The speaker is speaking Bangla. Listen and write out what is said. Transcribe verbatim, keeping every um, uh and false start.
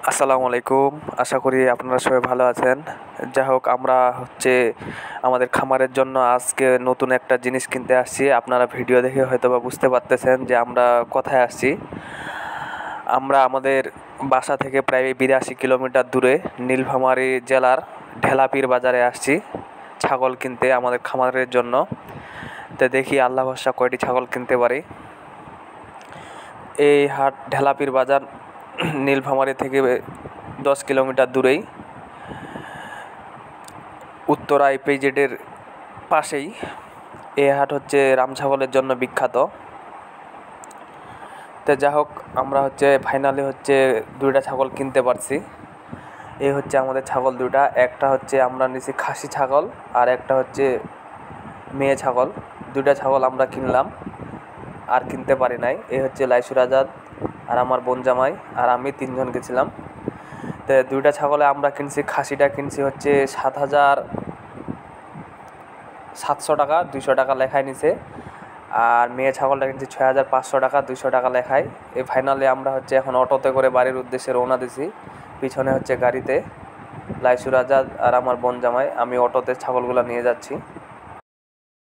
আসসালামু আলাইকুম। আশা করি আপনারা সবাই ভালো আছেন। যাই হোক, আমরা হচ্ছে আমাদের খামারের জন্য আজকে নতুন একটা জিনিস কিনতে আসছি। আপনারা ভিডিও দেখে হয়তো বা বুঝতে পারতেছেন যে আমরা কোথায় আসছি। আমরা আমাদের বাসা থেকে প্রায় বিরাশি কিলোমিটার দূরে নীলফামারী জেলার ঢেলাপীর বাজারে আসছি ছাগল কিনতে আমাদের খামারের জন্য। তো দেখি আল্লাহ ভরসা কয়টি ছাগল কিনতে পারি। এই হাট ঢেলাপীর বাজার নীলফামারী থেকে দশ কিলোমিটার দূরেই, উত্তরা ইপিজেডের পাশেই। এই হাট হচ্ছে রাম ছাগলের জন্য বিখ্যাত। তো যাই হোক, আমরা হচ্ছে ফাইনালি হচ্ছে দুইটা ছাগল কিনতে পারছি। এই হচ্ছে আমাদের ছাগল দুইটা, একটা হচ্ছে আমরা নিছি খাসি ছাগল আর একটা হচ্ছে মেয়ে ছাগল। দুইটা ছাগল আমরা কিনলাম, আর কিনতে পারি নাই। এই হচ্ছে লাইসুর আজাদ আর আমার বোন জামাই আর আমি তিনজন গেছিলাম। তো দুইটা ছাগলে আমরা কিনছি, খাসিটা কিনছি হচ্ছে সাত হাজার সাতশো টাকা, দুইশো টাকা লেখায় নিছে। আর মেয়ে ছাগলটা কিনছি ছয় হাজার পাঁচশো টাকা, দুইশো টাকা লেখায়। এই ফাইনালি আমরা হচ্ছে এখন অটোতে করে বাড়ির উদ্দেশ্যে রওনা দিছি। পিছনে হচ্ছে গাড়িতে লাইসুর আজাদ আর আমার বোন জামাই, আমি অটোতে ছাগলগুলো নিয়ে যাচ্ছি।